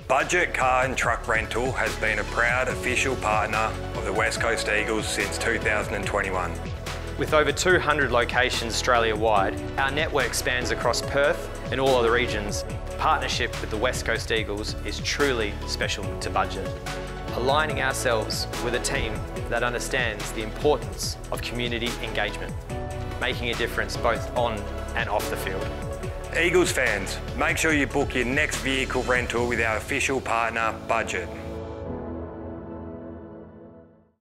Budget Car and Truck Rental has been a proud official partner of the West Coast Eagles since 2021. With over 200 locations Australia-wide, our network spans across Perth and all other regions. Partnership with the West Coast Eagles is truly special to Budget. Aligning ourselves with a team that understands the importance of community engagement, making a difference both on and off the field. Eagles fans, make sure you book your next vehicle rental with our official partner, Budget.